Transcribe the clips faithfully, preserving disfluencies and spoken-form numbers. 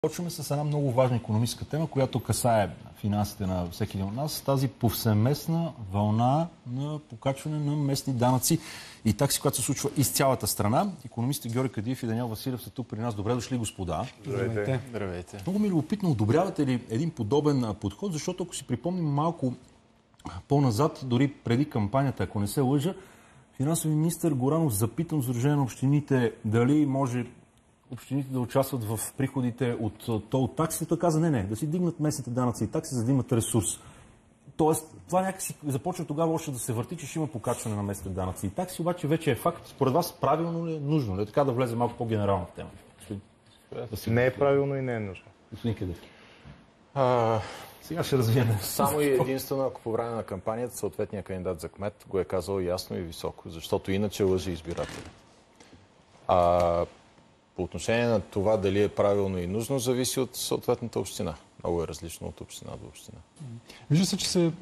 Почваме с една много важна икономическа тема, която касае финансите на всеки един от нас. Тази повсеместна вълна на покачване на местни данъци и такси, която се случва из цялата страна. Икономистите Георги Кадиев и Даниел Василев са тук при нас. Добре дошли, господа. Здравейте. Здравейте. Много ми е любопитно, одобрявате ли един подобен подход, защото ако си припомним малко по-назад, дори преди кампанията, ако не се лъжа, финансови министър Горанов запитан в Сдружение на общините дали може общините да участват в приходите от тол такси, той каза не, не, да си дигнат местните данъци и такси, за да имат ресурс. Тоест, това някакси започва тогава още да се върти, че ще има покачване на местните данъци и такси, обаче вече е факт. Според вас правилно ли е, нужно ли е? Така да влезе малко по-генерално в темата. Да не е правилно и не е нужно. Господин Кадиев. Сега ще развием. Само и единствено, ако по време на кампанията съответният кандидат за кмет го е казал ясно и високо, защото иначе лъжи избиратели. А по отношение на това дали е правилно и нужно, зависи от съответната община. Много е различно от община до община. Вижда се, че се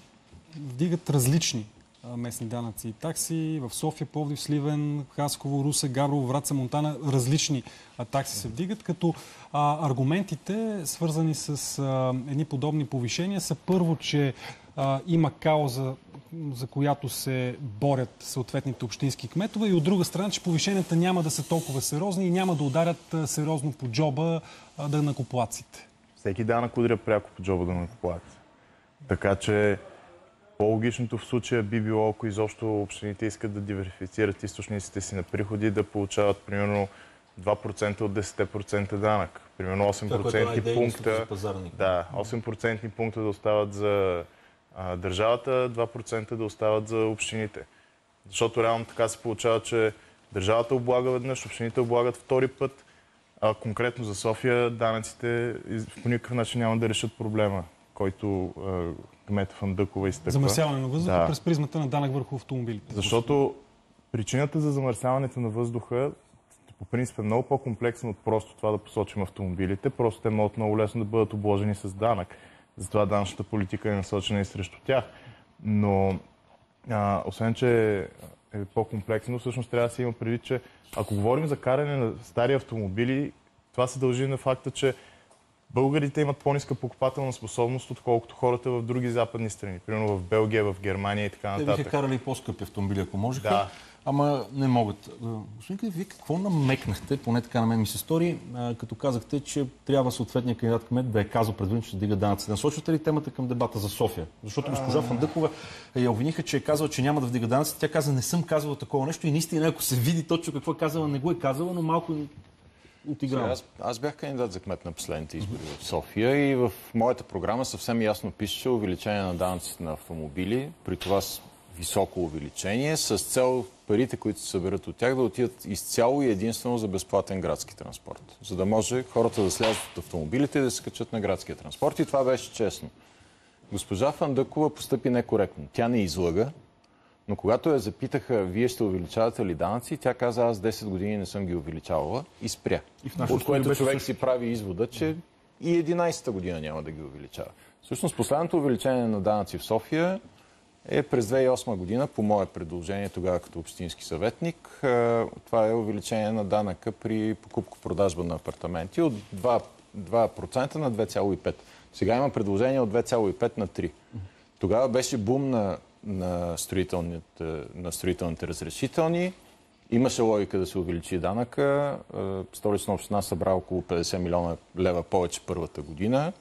вдигат различни местни данъци и такси. В София, Пловдив, Сливен, Хасково, Русе, Габрово, Враца, Монтана различни такси се вдигат, като а, аргументите, свързани с а, едни подобни повишения, са първо, че а, има кауза, за която се борят съответните общински кметове, и от друга страна, че повишенията няма да са толкова сериозни и няма да ударят а, сериозно по джоба а, да накоплаците. Всеки данък удря пряко по джоба да накоплаци. Така че по-логичното в случая би било, ако изобщо общините искат да диверсифицират източниците си на приходи, да получават примерно два процента от десет процента данък. Примерно осем процентни пункта, да, осем процентни пункта да остават за а, държавата, два процента да остават за общините. Защото реално така се получава, че държавата облага веднъж, общините облагат втори път. А конкретно за София данъците по никакъв начин няма да решат проблема, който кмет Фандъкова изтъква. Замърсяване на въздуха, да, през призмата на данък върху автомобилите. Защото причината за замърсяването на въздуха по принцип е много по-комплексна от просто това да посочим автомобилите. Просто те могат много лесно да бъдат обложени с данък. Затова данъчната политика е насочена и срещу тях. Но а, освен, че е по-комплексно, всъщност трябва да се има предвид, че ако говорим за каране на стари автомобили, това се дължи на факта, че българите имат по-ниска покупателна способност, отколкото хората в други западни страни. Примерно в Белгия, в Германия и така нататък. Те биха карали по-скъпи автомобили, ако можеха, да, ама не могат. Господин Кадиев, вие какво намекнахте, поне така на мен ми се стори, като казахте, че трябва съответният кандидат кмет да е казал предвидно, че ще дига данъци. Насочвате ли темата към дебата за София? Защото госпожа Фандъкова я обвиниха, че е казала, че няма да вдига данъци. Тя каза, не съм казала такова нещо и наистина, ако се види точно какво е казала, не го е казала, но малко отиграва. Аз, аз бях кандидат за кмет на последните избори в София и в моята програма съвсем ясно пише увеличение на данъците на автомобили, при това с високо увеличение, с цел парите, които се съберат от тях, да отидат изцяло и единствено за безплатен градски транспорт. За да може хората да слязат от автомобилите и да се качат на градския транспорт. И това беше честно. Госпожа Фандъкова постъпи некоректно. Тя не излъга, но когато я запитаха, вие ще увеличавате ли данъци, тя каза, аз десет години не съм ги увеличавала и спря. И от което човек беше... си прави извода, че и единайсета година няма да ги увеличава. Всъщност последното увеличение на данъци в София е през две хиляди и осма година, по мое предложение, тогава като общински съветник. Това е увеличение на данъка при покупко-продажба на апартаменти от два процента на две цяло и пет процента. Сега има предложение от две цяло и пет на три процента. Тогава беше бум на, на, строителните, на строителните разрешителни. Имаше логика да се увеличи данъка. Столична община събра около петдесет милиона лева повече първата година.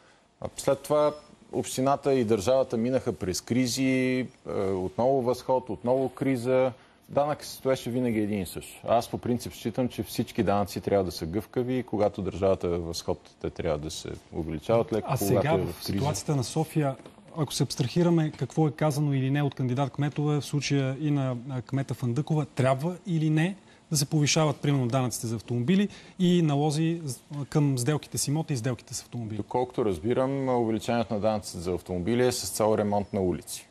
След това общината и държавата минаха през кризи, отново възход, отново криза. Данъкът се стоеше винаги един и същ. Аз по принцип считам, че всички данъци трябва да са гъвкави и когато държавата е във възход, те трябва да се увеличават леко. А сега е в, в ситуацията на София, ако се абстрахираме какво е казано или не от кандидат кметове, в случая и на кмета Фандъкова, трябва или не да се повишават, примерно, данъците за автомобили и налози към сделките с имоти и сделките с автомобили? Доколкото разбирам, увеличението на данъците за автомобили е с цел ремонт на улици,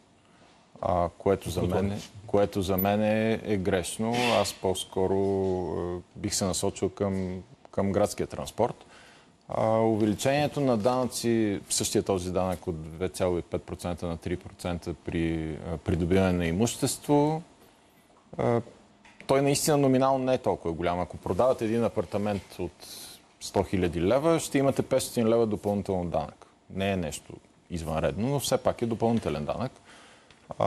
а, което, за мен е, което за мен е, е грешно. Аз по-скоро е, бих се насочил към, към градския транспорт. А, увеличението на данъци, същия този данък от две цяло и пет процента на три процента при а, придобиване на имущество, а, той наистина номинално не е толкова голям. Ако продават един апартамент от сто хиляди лева, ще имате петстотин лева допълнително данък. Не е нещо извънредно, но все пак е допълнителен данък. А,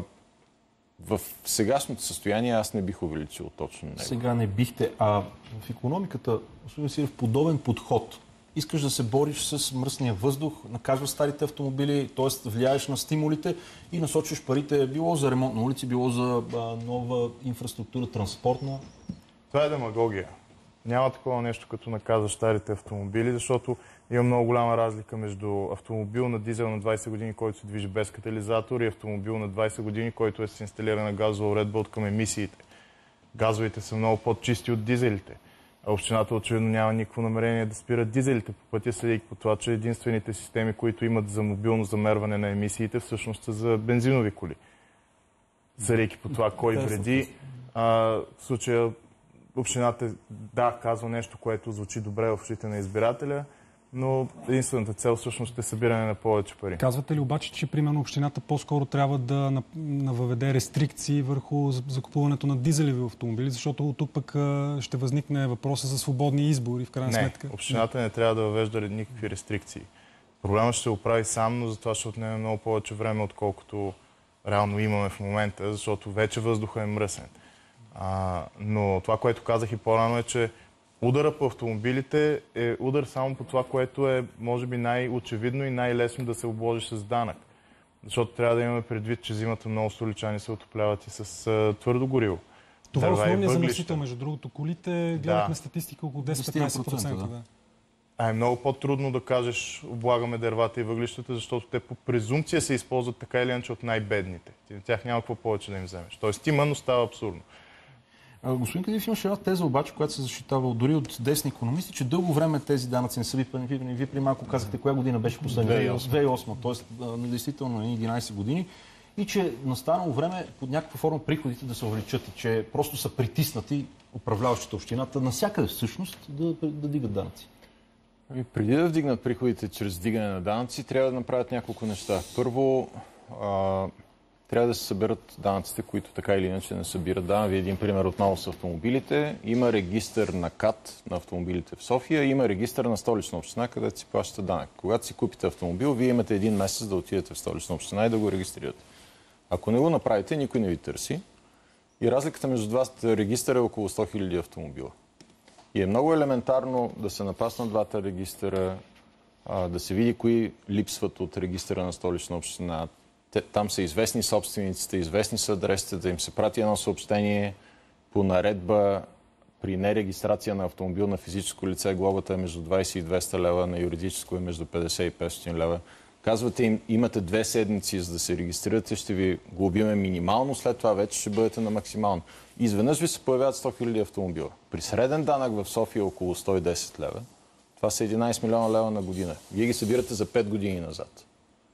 в сегашното състояние аз не бих увеличил точно него. Сега не бихте, а в икономиката, особено си в подобен подход, искаш да се бориш с мръсния въздух, наказваш старите автомобили, т.е. влияеш на стимулите и насочиш парите било за ремонт на улици, било за а, нова инфраструктура, транспортна. Това е демагогия. Няма такова нещо като наказваш старите автомобили, защото има много голяма разлика между автомобил на дизел на двайсет години, който се движи без катализатор, и автомобил на двайсет години, който е с инсталирана газова уредба от към емисиите. Газовите са много по-чисти от дизелите. А общината очевидно няма никакво намерение да спират дизелите по пътя, следейки по това, че единствените системи, които имат за мобилно замерване на емисиите, всъщност са за бензинови коли. Съдейки по това кой вреди, а, в случая общината, да, казва нещо, което звучи добре в ушите на избирателя, но единствената цел всъщност е събиране на повече пари. Казвате ли обаче, че примерно общината по-скоро трябва да въведе рестрикции върху закупуването на дизелеви автомобили, защото от тук пък ще възникне въпроса за свободни избори в крайна не, сметка? Не, общината не трябва да въвежда никакви рестрикции. Проблемът ще се оправи сам, но затова ще отнеме много повече време, отколкото реално имаме в момента, защото вече въздуха е мръсен. А, но това, което казах и по-рано е, че удара по автомобилите е удар само по това, което е, може би, най-очевидно и най-лесно да се обложи с данък. Защото трябва да имаме предвид, че зимата много столичани се отопляват и с а, твърдо гориво. Това е основният замърсител, между другото. Колите, гледахме да. статистика, около десет-петнайсет процента. Да. А е много по-трудно да кажеш, облагаме дървата и въглищата, защото те по презумпция се използват така или иначе от най-бедните. Ти на тях няма какво повече да им вземеш. Тоест има, но става абсурдно. Господин Кадиев, имаше една теза обаче, която се защитава дори от десни икономисти, че дълго време тези данъци не са випълнени. Вие при малко казахте, коя година беше последния? две хиляди и осма, т.е. действително единайсет години. И че настанало време под някаква форма приходите да се увеличат и че просто са притиснати управляващите общината навсякъде всъщност да, да дигат данъци. Ами, преди да вдигнат приходите чрез дигане на данъци, трябва да направят няколко неща. Първо, а... трябва да се съберат данъците, които така или иначе не събират. Да, ви един пример отново с автомобилите. Има регистър на КАТ на автомобилите в София, има регистър на Столична община, където си плащате данък. Когато си купите автомобил, вие имате един месец да отидете в Столична община и да го регистрирате. Ако не го направите, никой не ви търси. И разликата между двата регистъра е около сто хиляди автомобила. И е много елементарно да се напаснат двата регистъра, да се види кои липсват от регистъра на Столична община. Там са известни собствениците, известни са адресите, да им се прати едно съобщение по наредба при нерегистрация на автомобил на физическо лице. Глобата е между двайсет и двеста лева, на юридическо е между петдесет и петстотин лева. Казвате им, имате две седмици за да се регистрирате, ще ви глобиме минимално, след това вече ще бъдете на максимално. Изведнъж ви се появяват сто хиляди автомобила. При среден данък в София е около сто и десет лева. Това са единайсет милиона лева на година. Вие ги събирате за пет години назад.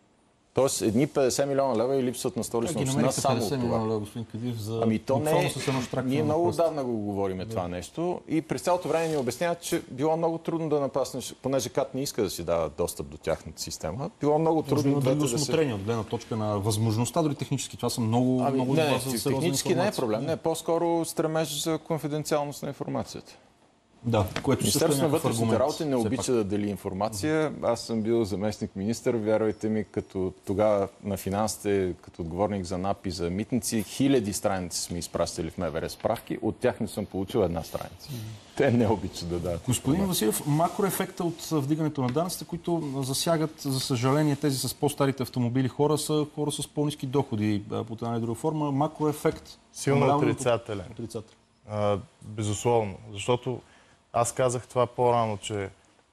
Тоест, едни петдесет милиона лева и липсват на Столична община само от това. Лева, господин Кадиев, за... Ами то не е... Ние много отдавна го говориме да. това нещо и през цялото време ни обясняват, че било много трудно да напаснеш, понеже КАТ не иска да си дава достъп до тяхната система. Било много трудно да, да се... Осмотрение от гледна точка на възможността, дори технически. Това са много... Ами, много не, не, технически не е проблем. Не, по-скоро стремеж за конфиденциалност на информацията. Да, което Министерството на вътрешните работи не обича да дели информация. Аз съм бил заместник-министър, вярвайте ми, като тогава на финансите, като отговорник за НАП и за митници, хиляди страници сме изпращали в МВР справки, от тях не съм получил една страница. Те не обичат да дадат. Господин Василев, макроефекта от вдигането на данъците, които засягат, за съжаление, тези с по-старите автомобили хора, са хора с по-ниски доходи по една или друга форма. Макроефект... Силно отрицателен. отрицателен. А, безусловно, защото аз казах това по-рано, че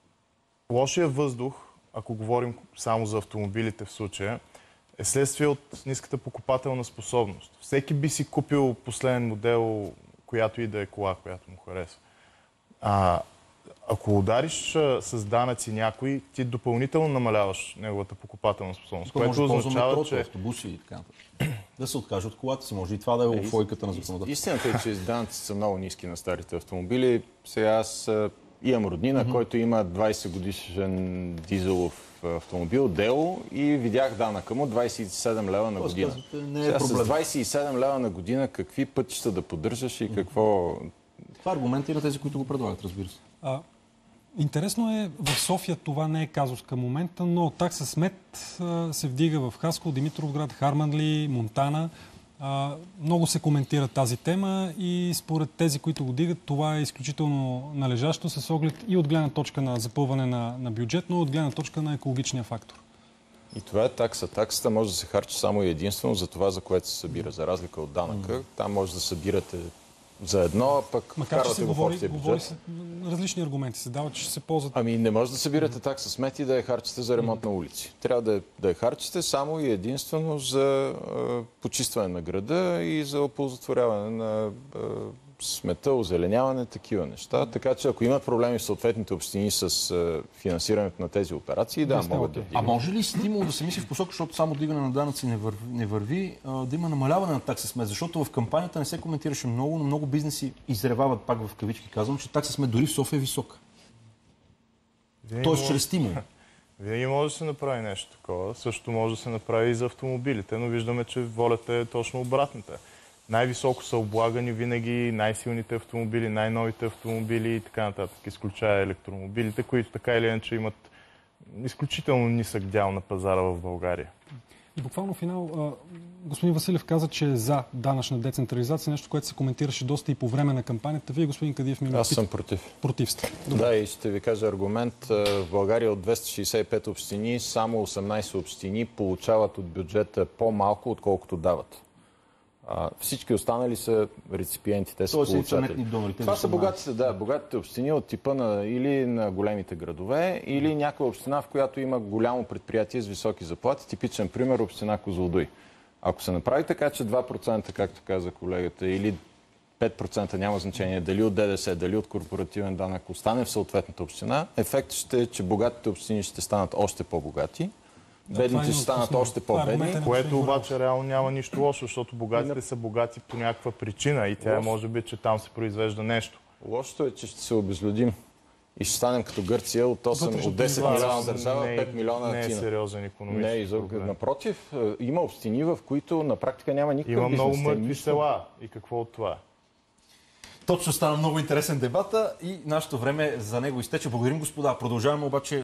лошия въздух, ако говорим само за автомобилите в случая, е следствие от ниската покупателна способност. Всеки би си купил последен модел, която и да е кола, която му харесва. А, ако удариш а, с данъци някой, ти допълнително намаляваш неговата покупателна способност, То което означава, метрото, че... автобуси и така нататък. Да се откаже от колата си. Може и това да е уфойката на законодателството. Истината е, че данъци са много ниски на старите автомобили. Сега аз а, имам роднина, mm-hmm. който има двайсет годишен дизелов автомобил, Дело, и видях данъка му двайсет и седем лева на година. Не е Сега проблем. с двайсет и седем лева на година какви пътища да поддържаш и какво... Това е аргумент и на тези, които го предлагат, разбира се. А, Интересно е, в София това не е казус към момента, но такса смет а, се вдига в Хасково, Димитровград, Харманли, Монтана. А, много се коментира тази тема и според тези, които го дигат, това е изключително належащо с оглед и от гледна точка на запълване на, на бюджет, но от гледна точка на екологичния фактор. И това е такса. Таксата може да се харчи само и единствено за това, за което се събира. За разлика от данъка, mm. там може да събирате за едно, а пък макар че се го говори, в общия говори бюджет. се, различни аргументи се дават, че ще се ползват. Ами не може да събирате такса смет и да я харчите за ремонт на улици. Трябва да, да я харчите само и единствено за е, почистване на града и за оползотворяване на е, смета, озеленяване, такива неща. Така че ако имат проблеми в съответните общини с е, финансирането на тези операции, да, могат да вдигнат. А може ли стимул да се мисли в посока, защото само дигане на данъци не върви, не върви а, да има намаляване на такса смет? Защото в кампанията не се коментираше много, но много бизнеси изревават, пак в кавички казвам, че такса смет дори в София е висока. Тоест може... чрез стимул. Винаги може да се направи нещо такова. Също може да се направи и за автомобилите, но виждаме, че волята е точно обратната. Най-високо са облагани винаги най-силните автомобили, най-новите автомобили и така нататък, изключая електромобилите, които така или иначе имат изключително нисък дял на пазара в България. И буквално финал, господин Василев каза, че е за данъчна децентрализация, нещо, което се коментираше доста и по време на кампанията. Вие, господин Кадиев, ми Аз съм против. Против сте. Да, и ще ви кажа аргумент. В България от двеста шейсет и пет общини, само осемнайсет общини получават от бюджета по-малко, отколкото дават. А, всички останали са реципиенти, те са получатели. Донори, Това са богатите, да, богатите общини от типа на, или на големите градове, или някоя община, в която има голямо предприятие с високи заплати. Типичен пример община Козлодуй. Ако се направи така, че два процента, както каза колегата, или пет процента, няма значение дали от ДДС, дали от корпоративен данък, остане в съответната община, ефектът ще е, че богатите общини ще станат още по-богати. Бедните ще станат още по-бедни. Което обаче реално няма нищо лошо, защото богатите са богати по някаква причина и тя може би, че там се произвежда нещо. Лошото е, че ще се обезлюдим и ще станем като Гърция от, осем, от десет милиона държава, пет милиона не е Атина. сериозен икономически Не, изоб... Напротив, има общини, в които на практика няма никакъв има бизнес. Има много мъртви села. И какво от това? Точно стана много интересен дебата и нашето време за него изтече. Благодарим, господа. Продължаваме обаче